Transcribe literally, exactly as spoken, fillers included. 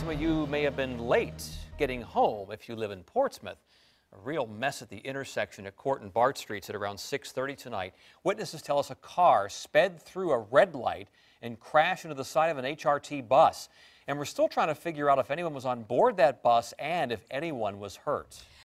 Some of you may have been late getting home if you live in Portsmouth. A real mess at the intersection at Court and Bart Streets at around six thirty tonight. Witnesses tell us a car sped through a red light and crashed into the side of an H R T bus. And we're still trying to figure out if anyone was on board that bus and if anyone was hurt.